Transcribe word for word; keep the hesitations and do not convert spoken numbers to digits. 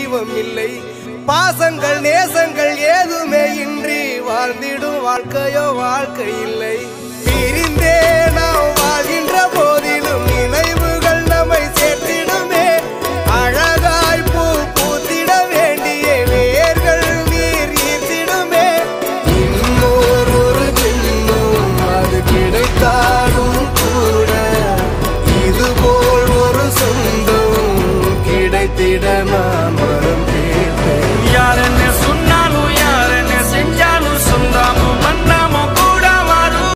தெய்வம் இல்லை. பாசங்கள் நேசங்கள் ஏதுமே இன்றி வாழ்ந்திடும் வாழ்க்கையோ வாழ்க்கை இல்லை. பிரிந்தே நாம் வாழ்கின்ற போதிலும் நினைவுகள் நம்மை சேர்த்திடுமே. அழகாய் பூ பூத்திட வேண்டிய வேர்கள் நீர் ஈர்த்திடுமே. இன்னொரு ஜென்மம் அது கிடைத்தாலும் கூட இதுபோல் ஒரு சொந்தம் கிடைத்திட